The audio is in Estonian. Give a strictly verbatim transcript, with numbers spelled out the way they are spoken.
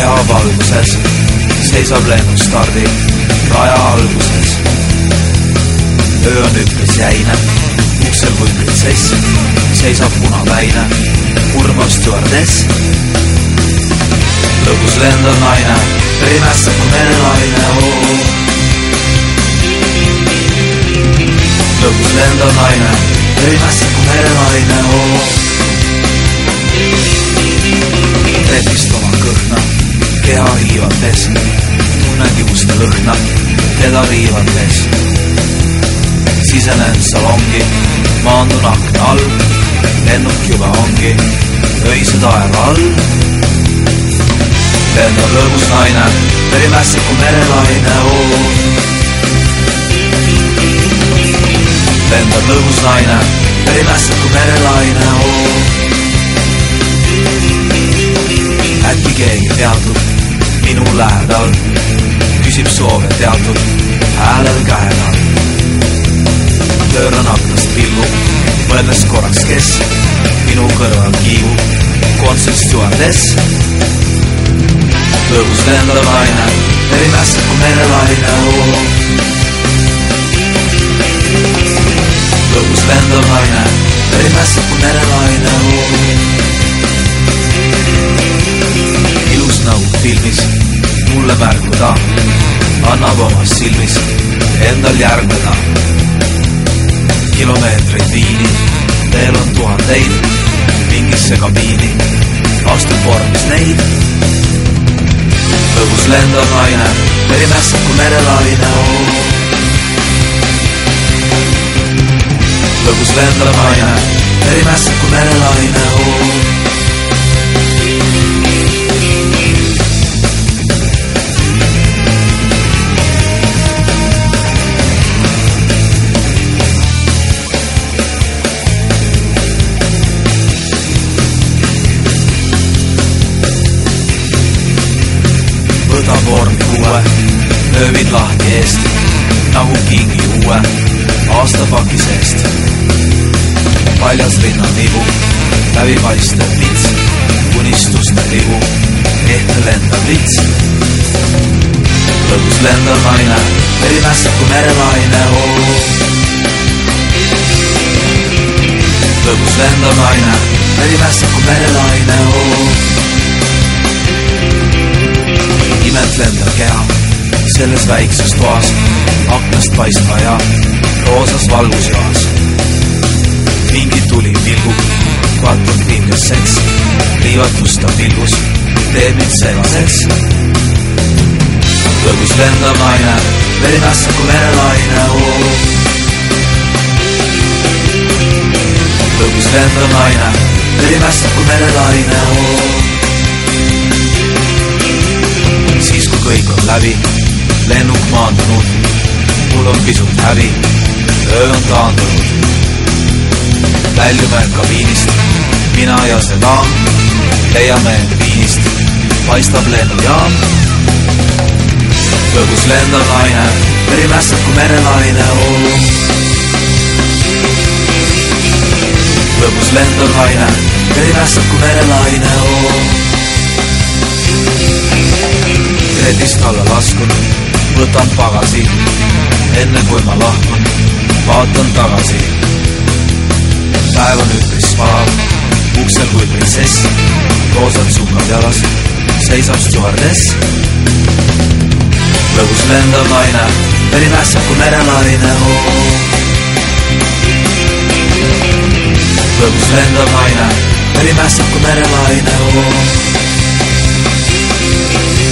keha valguses seisab lennustardi raja alguses. Öö on üpris jäine, uksel kui printsess, seisab punapäine, kurmav stjuardess. Lõbus lendav naine, pimessab kui merelaine, oo. Lõbus lendav naine, pimessab kui merelaine, oo. Trepist oma kõhna, keha riivates, tunnen juuste lõhna, teda riivates. Sisenen salongi, maandun akna all, lennuk juba ongi, öise taeva all. Lendab lõbus naine, pimessab kui merelaine, oo. Lendab lõbus naine, pimessab kui merelaine, oo. Äkki keegi peatub minu lähedal, küsib soove teatud häälel käedal. Pööran aknast pilgu, mõeldes korraks, kes minu kõrval kiivub, kontsert stjuardess. Lõbus lendav naine, pimessab kui merelaine, oo. Lõbus lendav naine, pimessab kui merelaine, oo. Ilus nagu filmis, mulle märguda, annab omas silmis endal järgneda. Kilomeetreid viini, veel on tuhandeid, mingisse kabiini, astub vormis neid. Lõbus lendav naine, pimessab kui merelaine, oo. Lõbus lendav naine, pimessab kui merelaine, oo. Võta vormi uue, löövid lahti eest, nagu kingi uue aastapaki seest. Paljas rinnan vibu, läbi paistev lits, unistuste libu, ehte lendav lits. Lõbus lendav naine, pimessab kui merelaine, oo. Lõbus lendav naine, pimessab kui merelaine, oo. Imet lendav keha, selles väikses toas, aknast paistva ja roosas valgusjoas. Mingi tuli pilgub, vaatub pingeseks, liivatusta pilgus, teeb mind segaseks. Lõbus lendav naine, pimessab kui merelaine, oo. Lõbus lendav naine, pimessab kui merelaine, oo. Siis kui kõik on läbi, lennuk maandunud, mul on pisut häbi, öö on taandunud. Väljume kabiinist, mina ja see daam, leiame end viinist, paistab lennujaam. Lõbus lendav naine, pimessab kui merelaine, oo. Lõbus lendav naine, pimessab kui merelaine, oo. Kredist alla laskun, võtan pagasi, enne kui ma lahkun, vaatan tagasi. Päev on üpris vaal, uksel kui printsess, roosad sukad jalas, seisab stjuardess. Lõbus lendav naine, pimessab kui merelaine, oo. Lõbus lendav naine, pimessab kui merelaine, oo.